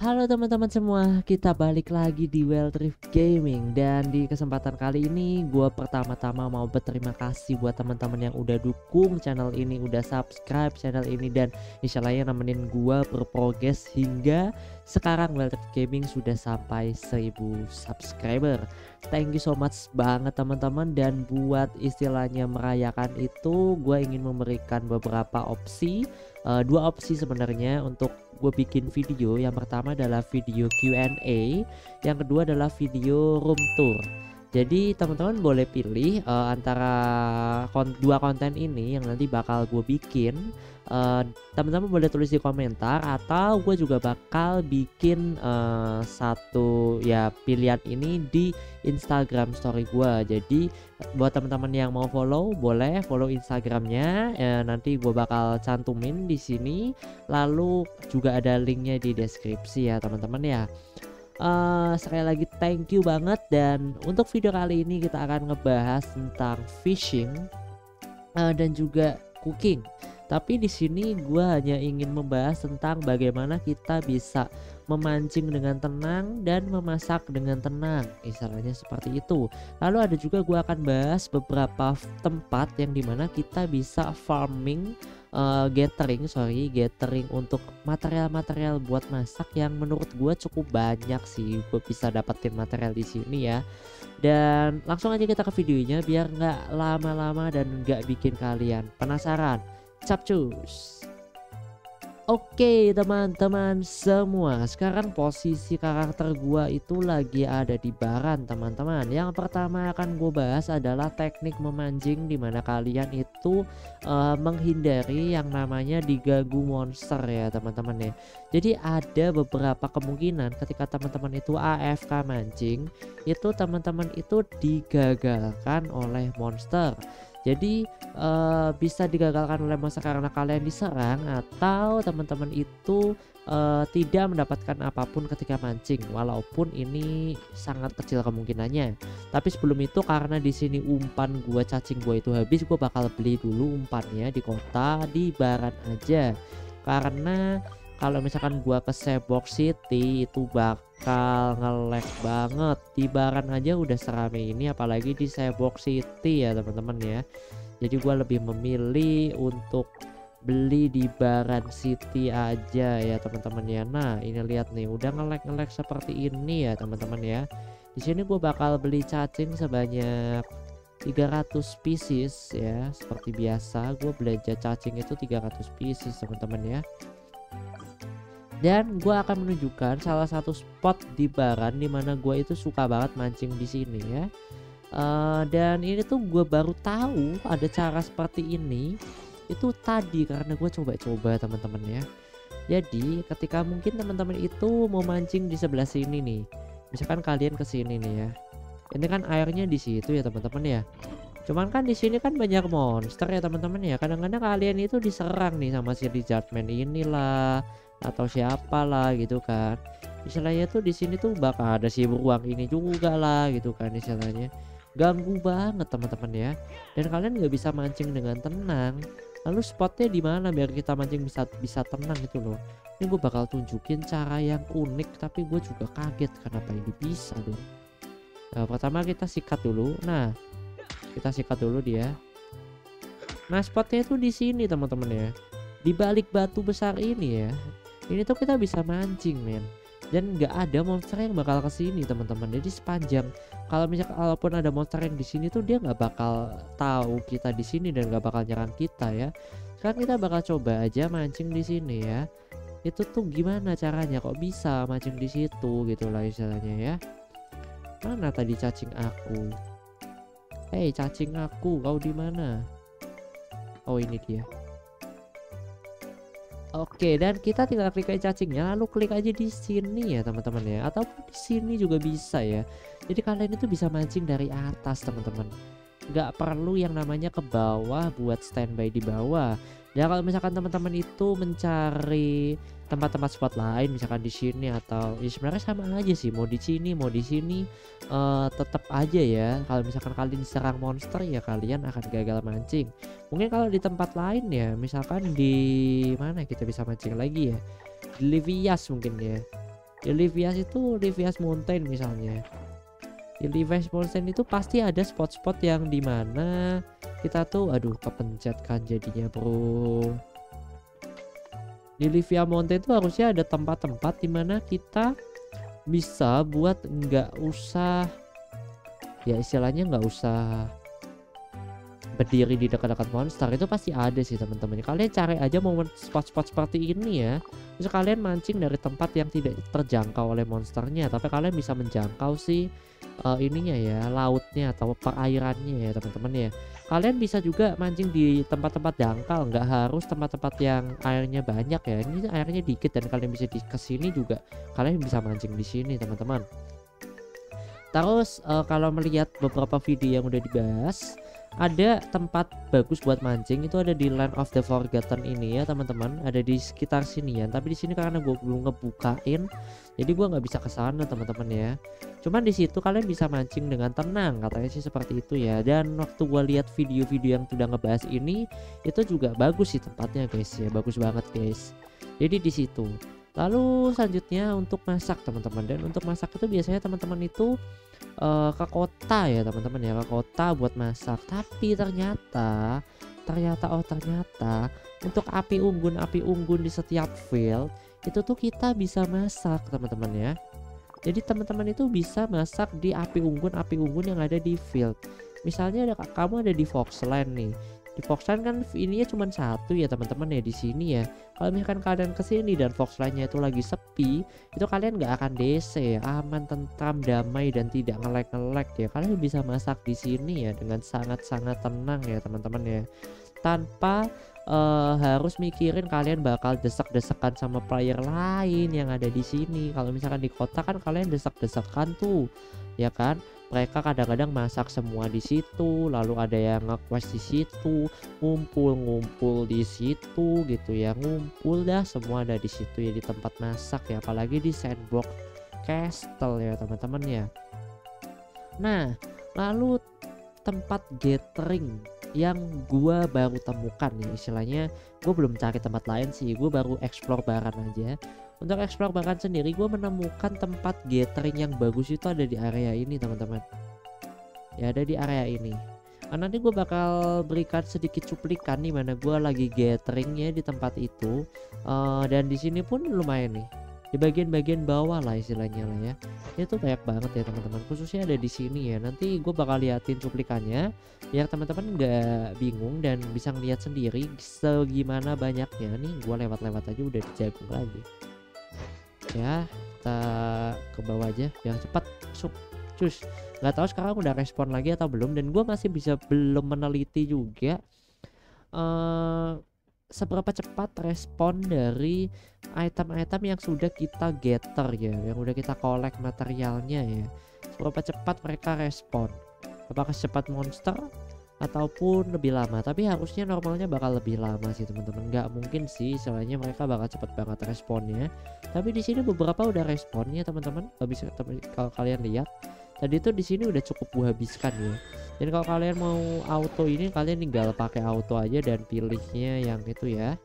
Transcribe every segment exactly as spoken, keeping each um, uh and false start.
Halo teman-teman semua, kita balik lagi di Wild Rift Gaming. Dan di kesempatan kali ini gue pertama-tama mau berterima kasih buat teman-teman yang udah dukung channel ini, udah subscribe channel ini, dan insya Allah yang nemenin gue berprogres hingga sekarang Wild Rift Gaming sudah sampai seribu subscriber. Thank you so much banget teman-teman. Dan buat istilahnya merayakan itu, gue ingin memberikan beberapa opsi, uh, dua opsi sebenarnya untuk gue bikin video. Yang pertama adalah video Q and A, yang kedua adalah video room tour. Jadi teman-teman boleh pilih uh, antara kon dua konten ini yang nanti bakal gue bikin. Uh, teman-teman boleh tulis di komentar, atau gue juga bakal bikin uh, satu ya pilihan ini di Instagram story gue. Jadi buat teman-teman yang mau follow, boleh follow Instagramnya, ya, nanti gue bakal cantumin di sini, lalu juga ada linknya di deskripsi ya teman-teman ya. Uh, sekali lagi thank you banget. Dan untuk video kali ini kita akan ngebahas tentang fishing uh, dan juga cooking. Tapi di sini gue hanya ingin membahas tentang bagaimana kita bisa memancing dengan tenang dan memasak dengan tenang, istilahnya seperti itu. Lalu ada juga gue akan bahas beberapa tempat yang dimana kita bisa farming, uh, gathering, sorry, gathering untuk material-material buat masak yang menurut gue cukup banyak sih. Gue bisa dapetin material di sini ya. Dan langsung aja kita ke videonya biar nggak lama-lama dan nggak bikin kalian penasaran. Capcus. Oke teman-teman semua, sekarang posisi karakter gua itu lagi ada di baran teman-teman. Yang pertama akan gue bahas adalah teknik memancing, dimana kalian itu uh, menghindari yang namanya diganggu monster ya teman-teman ya. Jadi ada beberapa kemungkinan ketika teman-teman itu A F K mancing, itu teman-teman itu digagalkan oleh monster. Jadi uh, bisa digagalkan oleh monster karena kalian diserang, atau teman-teman itu uh, tidak mendapatkan apapun ketika mancing, walaupun ini sangat kecil kemungkinannya. Tapi sebelum itu, karena di sini umpan gua cacing gua itu habis, gua bakal beli dulu umpannya di kota, di barat aja. Karena kalau misalkan gua ke Sebok City itu bakal nge-lag banget. Di Baran aja udah serame ini, apalagi di Sebok City ya teman-teman ya. Jadi gua lebih memilih untuk beli di Baran City aja ya teman-teman ya. Nah ini lihat nih, udah nge-lag nge-lag seperti ini ya teman-teman ya. Di sini gua bakal beli cacing sebanyak tiga ratus pieces ya. Seperti biasa gua belanja cacing itu tiga ratus pieces teman-teman ya. Dan gue akan menunjukkan salah satu spot di Baran dimana gue itu suka banget mancing di sini ya. Uh, dan ini tuh gue baru tahu ada cara seperti ini itu tadi karena gue coba-coba teman-teman ya. Jadi ketika mungkin teman-teman itu mau mancing di sebelah sini nih, misalkan kalian ke sini nih ya, ini kan airnya di situ ya teman-teman ya. Cuman kan di sini kan banyak monster ya teman-teman ya. Kadang-kadang kalian itu diserang nih sama si Lizardman inilah atau siapa lah gitu kan. Istilahnya tuh di sini tuh bakal ada si beruang ini juga lah gitu kan, istilahnya ganggu banget teman-teman ya. Dan kalian nggak bisa mancing dengan tenang. Lalu spotnya di mana biar kita mancing bisa bisa tenang itu loh. Ini gue bakal tunjukin cara yang unik, tapi gue juga kaget kenapa ini bisa dong. Nah, pertama kita sikat dulu. Nah, kita sikat dulu dia. Nah, spotnya itu di sini teman-teman ya. Di balik batu besar ini ya. Ini tuh kita bisa mancing men. Dan nggak ada monster yang bakal kesini teman-teman. Jadi sepanjang kalau misalkan kalaupun ada monster yang di sini tuh dia nggak bakal tahu kita di sini dan nggak bakal nyerang kita ya. Sekarang kita bakal coba aja mancing di sini ya. Itu tuh gimana caranya kok bisa mancing di situ gitu lah istilahnya ya. Mana tadi cacing aku? Hei cacing aku, kau di mana? Oh ini dia. Oke, dan kita tinggal klik aja cacingnya, lalu klik aja di sini ya teman-teman ya, atau di sini juga bisa ya. Jadi kalian itu bisa mancing dari atas teman-teman, nggak perlu yang namanya ke bawah buat standby di bawah. Dan kalau misalkan teman-teman itu mencari tempat-tempat spot lain, misalkan di sini atau ya sebenarnya sama aja sih, mau di sini mau di sini uh, tetap aja ya. Kalau misalkan kalian diserang monster ya kalian akan gagal mancing. Mungkin kalau di tempat lain ya, misalkan di mana kita bisa mancing lagi ya, di Livias mungkin ya. Di Livias itu Livias Mountain misalnya. Di Livias Mountain itu pasti ada spot-spot yang dimana kita tuh aduh kepencet kan jadinya bro. Di Livia Mountain itu harusnya ada tempat-tempat dimana kita bisa buat nggak usah ya istilahnya nggak usah berdiri di dekat-dekat monster. Itu pasti ada sih teman-teman. Kalian cari aja momen spot-spot seperti ini ya. Terus kalian mancing dari tempat yang tidak terjangkau oleh monsternya, tapi kalian bisa menjangkau sih uh, ininya ya, lautnya atau perairannya ya teman-teman ya. Kalian bisa juga mancing di tempat-tempat dangkal, nggak harus tempat-tempat yang airnya banyak ya. Ini airnya dikit dan kalian bisa di kesini juga. Kalian bisa mancing di sini teman-teman. Terus uh, kalau melihat beberapa video yang udah dibahas, ada tempat bagus buat mancing itu ada di Land of the Forgotten ini ya teman-teman, ada di sekitar sini ya. Tapi di sini karena gue belum ngebukain, jadi gue nggak bisa ke sana teman-teman ya. Cuman di situ kalian bisa mancing dengan tenang, katanya sih seperti itu ya. Dan waktu gue lihat video-video yang sudah ngebahas ini, itu juga bagus sih tempatnya guys ya, bagus banget guys. Jadi di situ. Lalu selanjutnya untuk masak teman-teman, dan untuk masak itu biasanya teman-teman itu uh, ke kota ya teman-teman ya, ke kota buat masak. Tapi ternyata ternyata oh ternyata untuk api unggun api unggun di setiap field itu tuh kita bisa masak teman-teman ya. Jadi teman-teman itu bisa masak di api unggun api unggun yang ada di field. Misalnya ada kamu ada di Foxland nih. Di Foxland kan ininya cuma satu ya teman-teman ya di sini ya. Kalau misalkan kalian kesini dan Foxlandnya itu lagi sepi, itu kalian nggak akan D C, aman, tentram, damai dan tidak ngelek-ngelek ya. Kalian bisa masak di sini ya dengan sangat-sangat tenang ya teman-teman ya. Tanpa uh, harus mikirin kalian bakal desek-desekan sama player lain yang ada di sini. Kalau misalkan di kota kan kalian desek-desekan tuh, ya kan? Mereka kadang-kadang masak semua di situ, lalu ada yang nge-quest di situ, ngumpul-ngumpul di situ gitu ya, ngumpul dah semua ada di situ ya di tempat masak ya, apalagi di sandbox castle ya teman-teman ya. Nah, lalu tempat gathering yang gua baru temukan ya, istilahnya gua belum cari tempat lain sih, gua baru explore baran aja. Untuk explore bahkan sendiri gue menemukan tempat gathering yang bagus itu ada di area ini teman-teman. Ya ada di area ini. Nah, nanti gue bakal berikan sedikit cuplikan nih mana gue lagi gatheringnya di tempat itu. Uh, dan di sini pun lumayan nih. Di bagian-bagian bawah lah istilahnya lah ya. Itu banyak banget ya teman-teman. Khususnya ada di sini ya. Nanti gue bakal liatin cuplikannya biar teman-teman nggak bingung dan bisa ngeliat sendiri segimana banyaknya. Nih gue lewat-lewat aja udah dijagung lagi. Ya kita ke bawah aja biar cepat masuk cus. Nggak tahu sekarang udah respon lagi atau belum, dan gue masih bisa belum meneliti juga uh, seberapa cepat respon dari item-item yang sudah kita gather ya, yang udah kita collect materialnya ya. Seberapa cepat mereka respon, apakah secepat monster ataupun lebih lama. Tapi harusnya normalnya bakal lebih lama sih teman-teman, nggak mungkin sih soalnya mereka bakal cepet banget responnya. Tapi di sini beberapa udah responnya teman-teman, habis kalau kalian lihat tadi tuh di sini udah cukup gue habiskan ya. Dan kalau kalian mau auto ini kalian tinggal pakai auto aja dan pilihnya yang itu ya,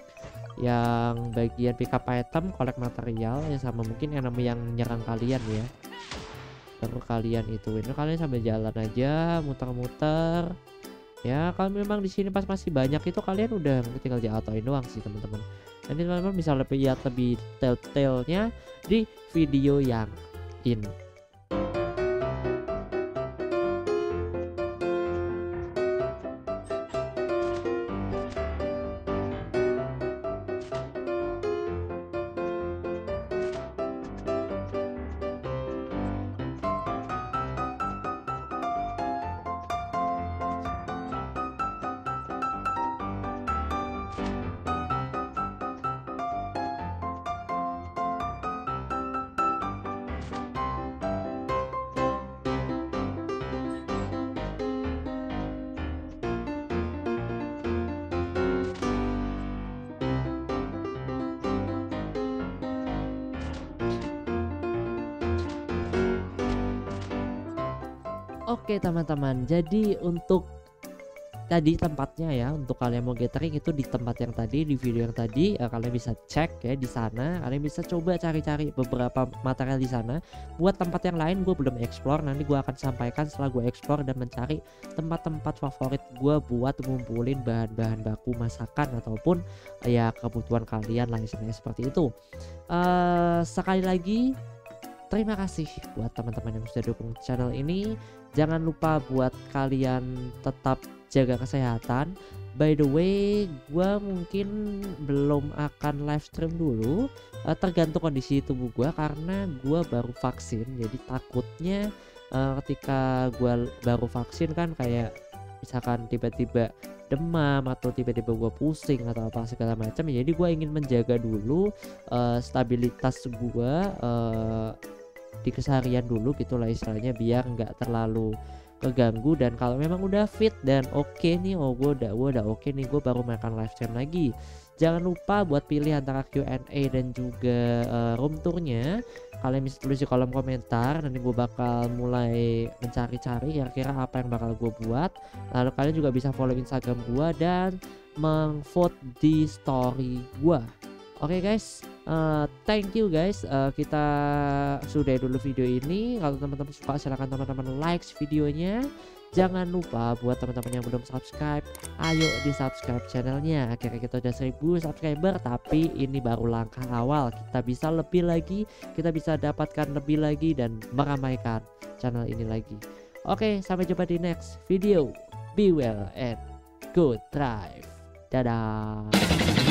yang bagian pick up item, collect material ya, sama mungkin enemy yang nyerang kalian ya. Baru kalian itu ini kalian sambil jalan aja muter-muter ya. Kalau memang di sini pas masih banyak itu kalian udah tinggal di autoin doang sih teman-teman. Nanti teman-teman bisa lebih lihat lebih detailnya di video yang ini. Oke teman-teman, jadi untuk tadi tempatnya ya, untuk kalian mau gathering itu di tempat yang tadi, di video yang tadi, uh, kalian bisa cek ya di sana. Kalian bisa coba cari-cari beberapa material di sana. Buat tempat yang lain gue belum explore, nanti gue akan sampaikan setelah gue explore dan mencari tempat-tempat favorit gue buat ngumpulin bahan-bahan baku masakan ataupun uh, ya kebutuhan kalian lah istilahnya seperti itu. Uh, sekali lagi terima kasih buat teman-teman yang sudah dukung channel ini. Jangan lupa buat kalian tetap jaga kesehatan. By the way, gua mungkin belum akan live stream dulu, uh, tergantung kondisi tubuh gua karena gua baru vaksin. Jadi takutnya uh, ketika gua baru vaksin kan kayak misalkan tiba-tiba demam atau tiba-tiba gua pusing atau apa segala macam. Jadi gua ingin menjaga dulu uh, stabilitas gua uh, di keseharian dulu gitulah istilahnya, biar nggak terlalu keganggu. Dan kalau memang udah fit dan oke okay nih, oh gue udah gue udah oke okay nih, gue baru makan live stream lagi. Jangan lupa buat pilih antara Q and A dan juga uh, room tournya. Kalian bisa tulis di kolom komentar, nanti gue bakal mulai mencari-cari kira-kira apa yang bakal gue buat. Lalu kalian juga bisa follow Instagram gue dan meng-vote di story gue. Oke okay guys, uh, thank you guys. Uh, kita sudahi dulu video ini. Kalau teman-teman suka silahkan teman-teman like videonya. Jangan lupa buat teman-teman yang belum subscribe, ayo di subscribe channelnya. Akhirnya kita udah seribu subscriber, tapi ini baru langkah awal. Kita bisa lebih lagi, kita bisa dapatkan lebih lagi dan meramaikan channel ini lagi. Oke, sampai jumpa di next video. Be well and good drive. Dadah.